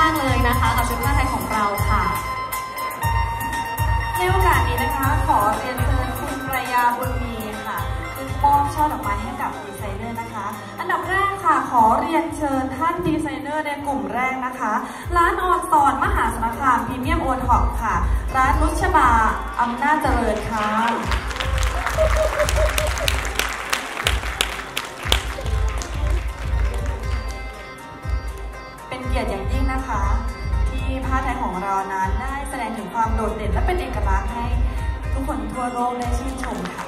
ากๆเลยนะคะกับชุดผ้าไทยของเราค่ะในโอกาสนี้นะคะขอเรียนเชิญคุณปรายาบุญมีค่ะขึ้นมอบช่อดอกไม้ให้กับดีไซเนอร์นะคะอันดับแรกค่ะขอเรียนเชิญท่านดีไซเนอร์ในกลุ่มแรกนะคะร้านออนซอนมหาสารคามพรีเมียมโอท็อปค่ะร้านนุชบาอำนาจเจริญค่ะเป็นเกียรติอย่างยิ่งนะคะที่ผ้าไทยของเรานั้นได้แสดงถึงความโดดเด่นและเป็นเอกลักษณ์ให้ทุกคนทั่วโลกได้ชื่นชมค่ะ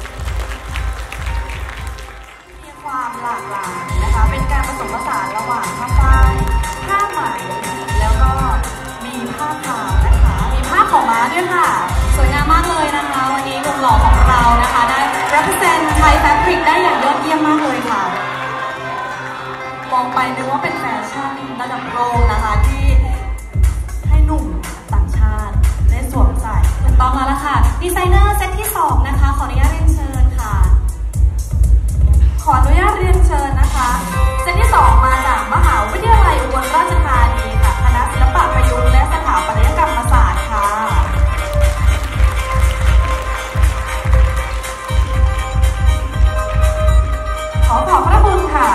มีความหลากหลายนะคะเป็นการผสมผสานระหว่างผ้าฝ้ายผ้าไหมแล้วก็มีผ้าขาวนะคะมีผ้าขาวม้าด้วยค่ะสวยงามมากเลยนะคะวันนี้วงหล่อของเรานะคะได้ represent Thai Fabric ได้อย่างยอดเยี่ยมมากเลยค่ะมองไปนึกว่าเป็นแฟชั่นระดับโลกนะคะที่ให้หนุ่มต่างชาติได้สวมใส่ถูกต้องแล้วล่ะค่ะดีไซเนอร์เซตที่2นะคะขออนุญาตเรียนเชิญค่ะขออนุญาตเรียนเชิญนะคะเซตที่2มาจากมหาวิทยาลัยอุบลราชธานีค่ะคณะศิลปะประยุกต์และสถาปัตยกรรมศาสตร์ค่ะขอบพระคุณค่ะ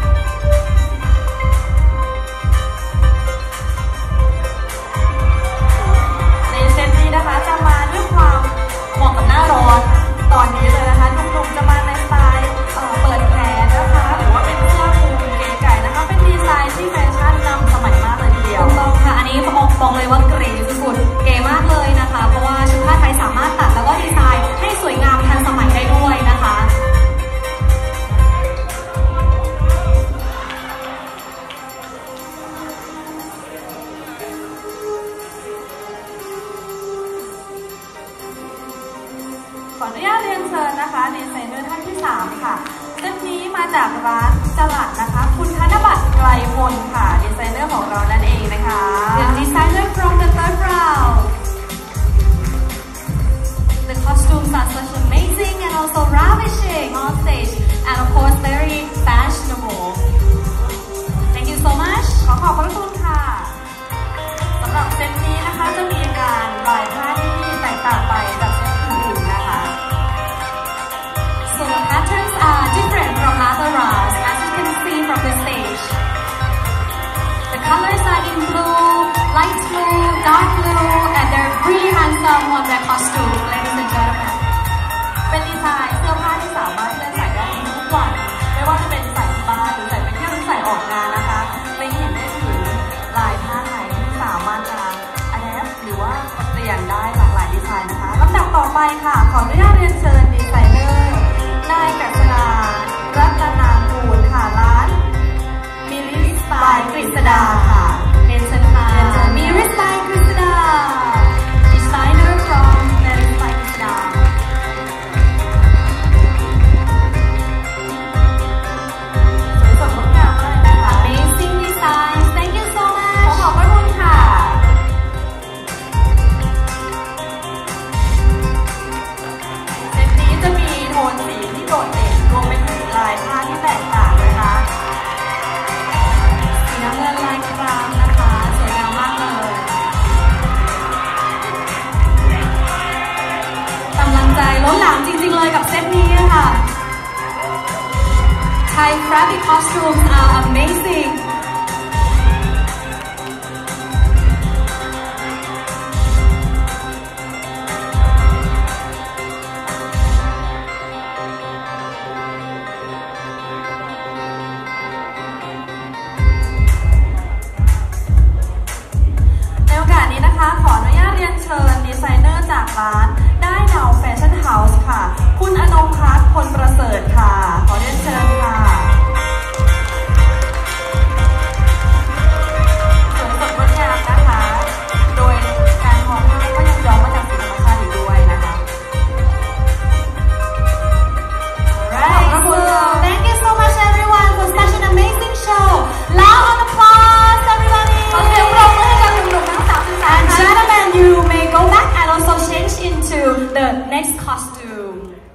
นะคะจะมาด้วยความเหมาะกับหน้าร้อนตอนนี้เลยนะคะหนุ่มๆจะมาในสไตล์เปิดแขนนะคะหรือว่าเป็นเสื้อคลุมเก๋ไก่นะคะเป็นดีไซน์ที่แฟชั่นนำสมัยมากเลยทีเดียวถูกต้องค่ะอันนี้บอกเลยว่าเก๋สุดๆเก๋มากเลยนะคะเพราะว่าชุดผ้าไทยสามารถตัดแล้วก็ดีไซน์ให้สวยงามทันสมัยได้ด้วยนะคะขออนุญาตเรียนเชิญนะคะดีไซเนอร์ท่านที่3ค่ะเซตนี้มาจากร้านจลัดนะคะคุณธนบัตรไกรมนค่ะดีไซเนอร์ของเรานั่นเองนะคะ The designer from the third round The costumes are such amazing and also ravishing on stage and of course very fashionable Thank you so much ขอบพระคุณค่ะสำหรับเซตนี้นะคะจะมีการลายผ้าที่แตกต่างไปจากเซตอื่นๆนะคะ So the patterns are different from other rounds as you can see from the stage. The colors are in blue, light blue, dark blue, and they're really handsome on their costumes, ladies and gentlemen. เป็นดีไซน์เสื้อผ้าที่สามารถเลือกใส่ได้ทุกวันไม่ว่าจะเป็นใส่ที่บ้านหรือใส่ไปเที่ยวหรือใส่ออกงานนะคะไม่เห็นได้ถึงลายผ้าไทยที่สามารถจะadapt หรือว่าเปลี่ยนได้หลากหลายดีไซน์นะคะลำดับต่อไปค่ะขออนุญาตเรียนเชิญดีไซเนอร์นายกฤษดารัตนาภูลค่ะร้านมิริสไตล์กฤษดาค่ะเรียนเชิญค่ะมิริสไตล์กฤษดา Designer from มิริสไตล์กฤษดาสวยสดงดงามมากนะคะ Amazing designs Thank you so much ขอบพระคุณค่ะเซตนี้จะมีโทนสีที่โดดเด่นรวมไปถึงลายผ้าที่แตกต่างนะคะสีน้ำเงินลายครามนะคะสวยงามมากเลยกำลังใจล้นหลามจริงๆเลยกับเซตนี้ค่ะ Thai fabric costumes are amazingขออนุญาตเรียนเชิญดีไซเนอร์จากร้านได้ดาวแฟชั่นเฮาส์ค่ะคุณอนงพัฒน์พลประเสริฐค่ะขอเรียนเชิญค่ะสวยสดงดงามนะคะโดยการทอผ้าก็ยังย้อมมาจากสีธรรมชาติอีกด้วยนะคะ Alright, so thank you so much everyone for such an amazing show. Loud applause everybody. ขอเสียงปรบมือให้กับหนุ่มๆทั้ง3 And gentlemen, you may go back and also change into the next costume.